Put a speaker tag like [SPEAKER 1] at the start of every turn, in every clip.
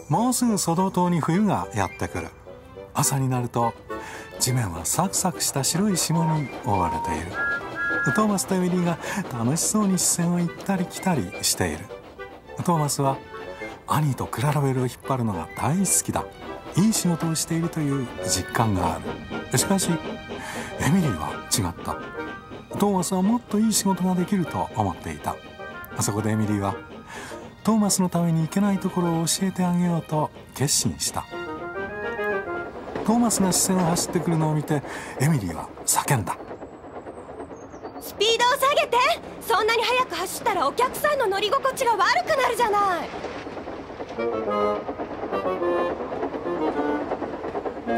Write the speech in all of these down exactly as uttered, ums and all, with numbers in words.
[SPEAKER 1] もうすぐソド島に冬がやってくる。朝になると地面はサクサクした白い霜に覆われている。トーマスとエミリーが楽しそうに視線を行ったり来たりしている。トーマスは兄とクララベルを引っ張るのが大好きだ。いい仕事をしているという実感がある。しかしエミリーは違った。トーマスはもっといい仕事ができると思っていた。そこでエミリーはトーマスのために行けないところを教えてあげようと決心した。トーマスが視線を走ってくるのを見てエミリーは叫んだ。
[SPEAKER 2] スピードを下げて。そんなに速く走ったらお客さんの乗り心地が悪くなるじゃない。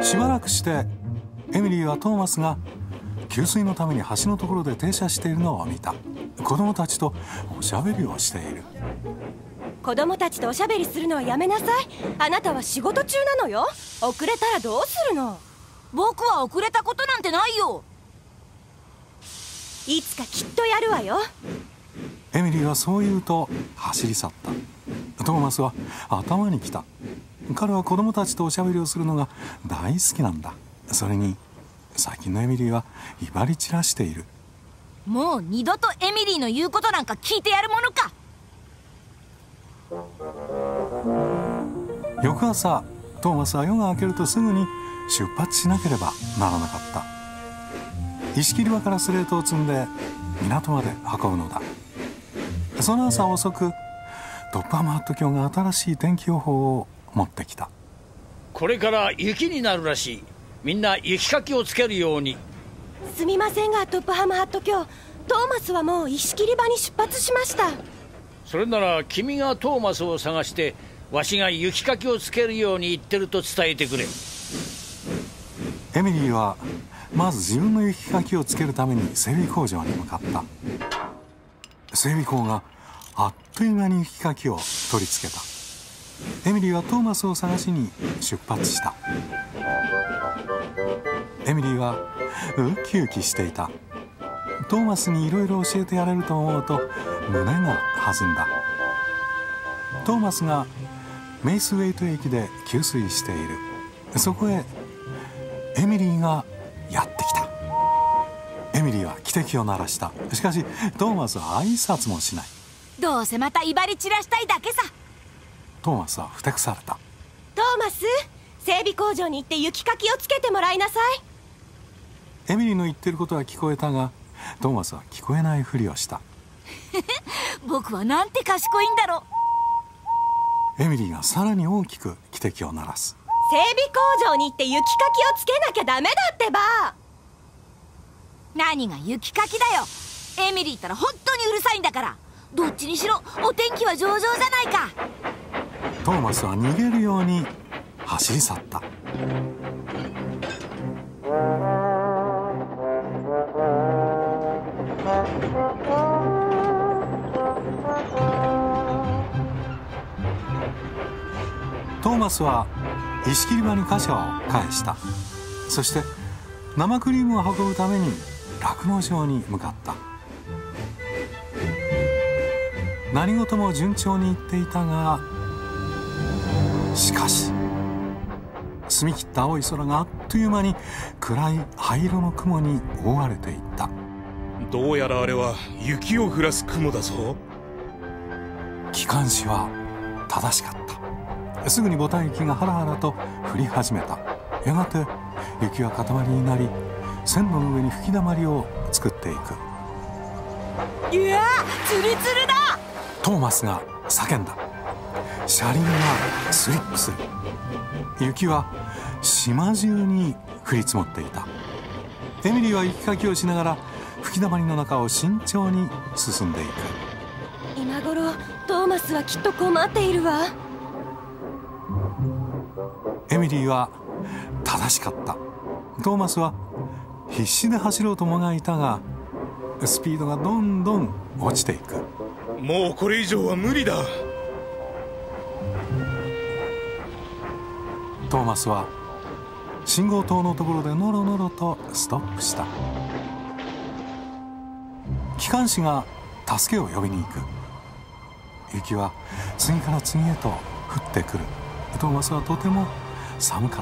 [SPEAKER 1] しばらくしてエミリーはトーマスが給水のために橋のところで停車しているのを見た。子供たちとおしゃべりをしている。
[SPEAKER 2] 子供たちとおしゃべりするのはやめなさい。あなたは仕事中なのよ。遅れたらどうするの。
[SPEAKER 3] 僕は遅れたことなんてないよ。
[SPEAKER 2] いつかきっとやるわよ。
[SPEAKER 1] エミリーはそう言うと走り去った。トーマスは頭にきた。彼は子供たちとおしゃべりをするのが大好きなんだ。それに最近のエミリーは威張り散らしている。
[SPEAKER 3] もう二度とエミリーの言うことなんか聞いてやるものか。
[SPEAKER 1] 翌朝トーマスは夜が明けるとすぐに出発しなければならなかった。石切り場からスレートを積んで港まで運ぶのだ。その朝遅くトップハムハット卿が新しい天気予報を持ってきた。
[SPEAKER 4] これから雪になるらしい。みんな雪かきをつけるように。
[SPEAKER 2] すみませんがトップハムハット卿、トーマスはもう石切り場に出発しました。
[SPEAKER 4] それなら君がトーマスを探してわしが雪かきをつけるように言ってると伝えてくれ。
[SPEAKER 1] エミリーはまず自分の雪かきをつけるために整備工場に向かった。整備工があっという間に雪かきを取り付けた。エミリーはトーマスを探しに出発した。エミリーはウキウキしていた。トーマスにいろいろ教えてやれると思うと胸が弾んだ。トーマスがメイスウェイト駅で給水している。そこへエミリーがやってきた。エミリーは汽笛を鳴らした。しかしトーマスは挨拶もしない。
[SPEAKER 3] どうせまた威張り散らしたいだけさ。
[SPEAKER 1] トーマスはふてくされた。
[SPEAKER 2] トーマス、整備工場に行って雪かきをつけてもらいなさい。
[SPEAKER 1] エミリーの言ってることは聞こえたがトーマスは聞こえないふりをした。
[SPEAKER 3] 僕はなんて賢いんだろ
[SPEAKER 1] う。エミリーがさらに大きく汽笛を鳴らす。
[SPEAKER 2] 整備工場に行って雪かきをつけなきゃダメだってば。
[SPEAKER 3] 何が雪かきだよ。エミリーったら本当にうるさいんだから。どっちにしろお天気は上々じゃないか。
[SPEAKER 1] トーマスは逃げるように走り去った。トーマスは石切り場に貨車を返した。そして生クリームを運ぶために酪農場に向かった。何事も順調にいっていたが、しかし澄み切った青い空があっという間に暗い灰色の雲に覆われていった。
[SPEAKER 5] どうやらあれは雪を降らす雲だぞ。
[SPEAKER 1] 機関士は正しかった。すぐにボタン雪がハラハラと降り始めた。やがて雪は塊になり線路の上に吹きだまりを作っていく。
[SPEAKER 3] いやー、ツルツルだ。
[SPEAKER 1] トーマスが叫んだ。車輪がスリップする。雪は島中に降り積もっていた。エミリーは雪かきをしながら吹きだまりの中を慎重に進んでいく。
[SPEAKER 2] 今頃トーマスはきっと困っているわ。
[SPEAKER 1] エミリーは正しかった。トーマスは必死で走ろうともがいたがスピードがどんどん落ちていく。
[SPEAKER 5] もうこれ以上は無理だ。
[SPEAKER 1] トーマスは信号灯のところでノロノロとストップした。機関士が助けを呼びに行く。雪は次から次へと降ってくる。 トーマスはとても寒かった。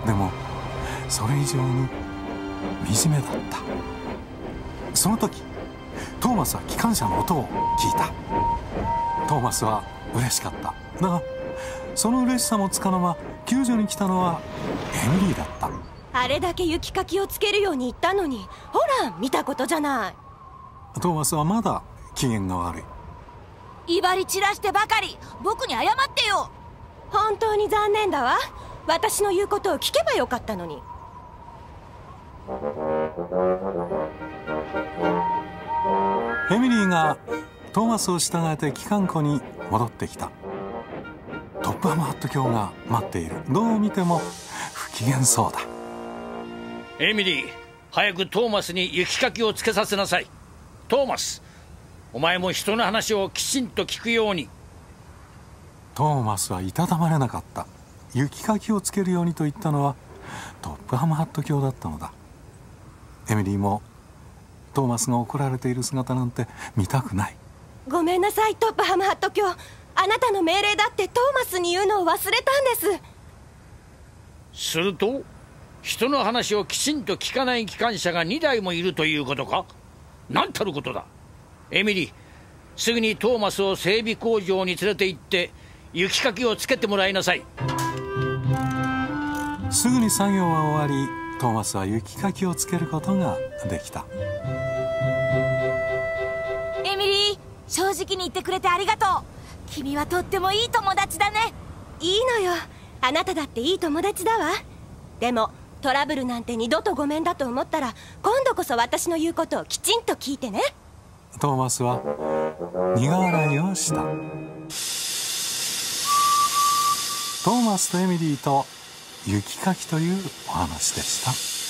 [SPEAKER 1] でもそれ以上に惨めだった。その時トーマスは機関車の音を聞いた。トーマスは嬉しかった。だがその嬉しさもつかの間、救助に来たのはエミリーだった。
[SPEAKER 2] あれだけ雪かきをつけるように言ったのに、ほら見たことじゃない。
[SPEAKER 1] トーマスはまだ機嫌が悪い。
[SPEAKER 3] 威張り散らしてばかり、僕に謝ってよ。
[SPEAKER 2] 本当に残念だわ。私の言うことを聞けばよかったのに。
[SPEAKER 1] エミリーがトーマスを従えて機関庫に戻ってきた。トップハムハット卿が待っている。どう見ても不機嫌そうだ。
[SPEAKER 4] エミリー、早くトーマスに雪かきをつけさせなさい。トーマス、お前も人の話をきちんと聞くように。
[SPEAKER 1] トーマスはいたたまれなかった。雪かきをつけるようにと言ったのはトップハムハット卿だったのだ。エミリーもトーマスが怒られている姿なんて見たくない。
[SPEAKER 2] ごめんなさいトップハムハット卿。あなたの命令だってトーマスに言うのを忘れたんです。
[SPEAKER 4] すると人の話をきちんと聞かない機関車がにだいもいるということか。なんたることだ。エミリー、すぐにトーマスを整備工場に連れて行って雪かきをつけてもらいなさい。
[SPEAKER 1] すぐに作業は終わり、トーマスは雪かきをつけることができた。
[SPEAKER 3] エミリー、正直に言ってくれてありがとう。君はとってもいい友達だね。
[SPEAKER 2] いいのよ、あなただっていい友達だわ。でもトラブルなんて二度とごめんだと思ったら、今度こそ私の言うことをきちんと聞いてね。
[SPEAKER 1] トーマスは苦笑いをした。トーマスとエミリーと雪かきというお話でした。